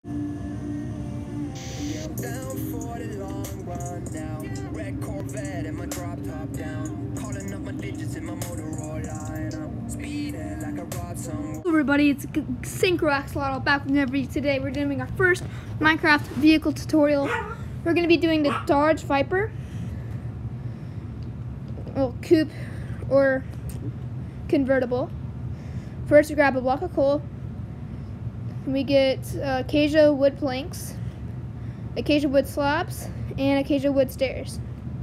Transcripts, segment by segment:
Down for the long run now. Red Corvette and my drop top down. Calling up my digits in my Motorola and I'm speeding like I robbed some. Hello everybody, it's Synchro Axolotl back with another video. Today we're doing our first Minecraft vehicle tutorial. We're going to be doing the Dodge Viper, well, coupe or convertible. First we grab a block of coal. We get acacia wood planks, acacia wood slabs, and acacia wood stairs.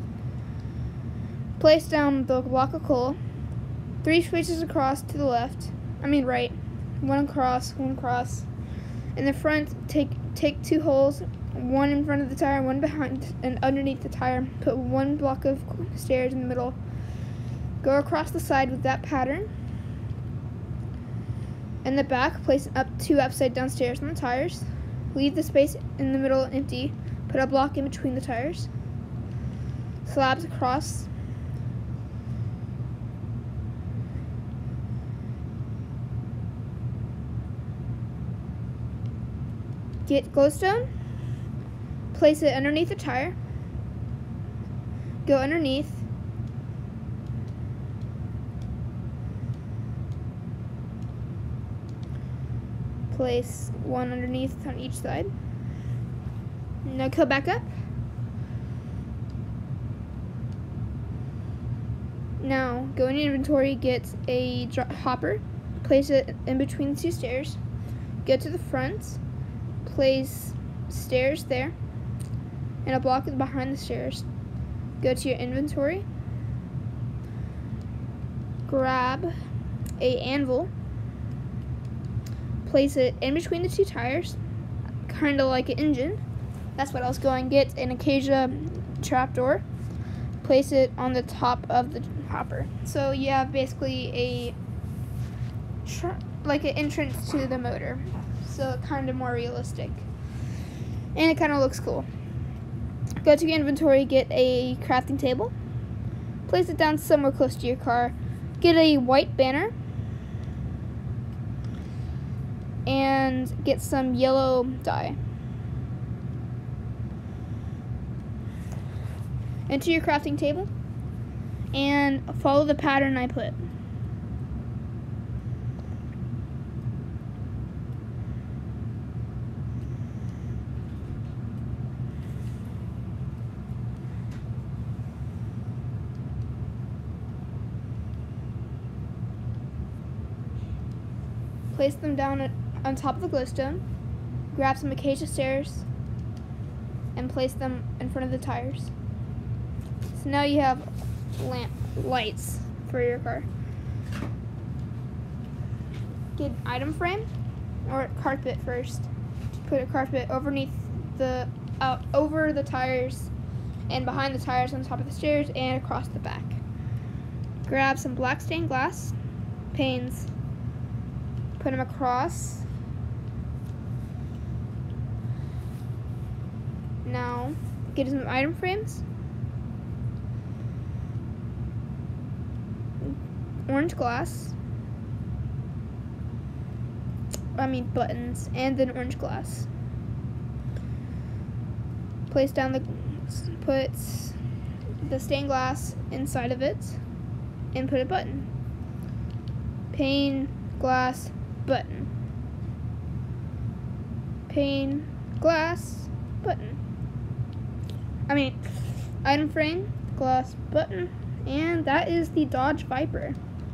Place down the block of coal, 3 spaces across to the left, right, one across. In the front, take 2 holes, one in front of the tire, one behind and underneath the tire. Put 1 block of stairs in the middle. Go across the side with that pattern. In the back, place up 2 upside down stairs on the tires. Leave the space in the middle empty. Put a block in between the tires. Slabs across. Get glowstone. Place it underneath the tire. Go underneath. Place 1 underneath on each side. Now go back up. Now go in your inventory, get a hopper, place it in between the 2 stairs. Go to the front, place stairs there, and a block behind the stairs. Go to your inventory, grab a anvil. Place it in between the 2 tires, kind of like an engine. That's what I was going. Get an acacia trapdoor. Place it on the top of the hopper. So you have basically like an entrance to the motor. So kind of more realistic. And it kind of looks cool. Go to your inventory, get a crafting table. Place it down somewhere close to your car. Get a white banner. And get some yellow dye. Into your crafting table and follow the pattern I put. Place them down on top of the glowstone, grab some acacia stairs, and place them in front of the tires. So now you have lights for your car. Get an item frame or carpet first. Put a carpet underneath over the tires and behind the tires on top of the stairs and across the back. Grab some black stained glass panes. Put them across. Now, get some item frames, orange glass, buttons, and then orange glass. Put the stained glass inside of it, and put a button. Pane, glass, button. Pane, glass, button. Item frame, glass, button, and that is the Dodge Viper.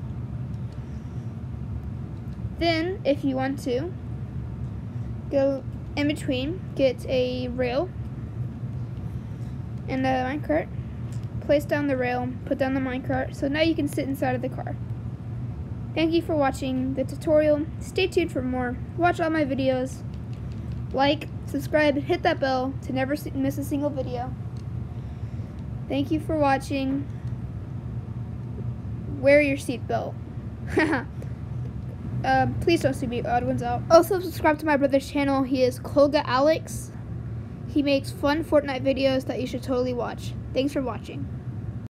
Then, if you want to, go in between, get a rail and a minecart, place down the rail, put down the minecart, so now you can sit inside of the car. Thank you for watching the tutorial. Stay tuned for more. Watch all my videos. Like, subscribe, and hit that bell to never miss a single video. Thank you for watching. Wear your seatbelt. Please don't see me odd ones out. Also, subscribe to my brother's channel. He is Kolga Alex. He makes fun Fortnite videos that you should totally watch. Thanks for watching.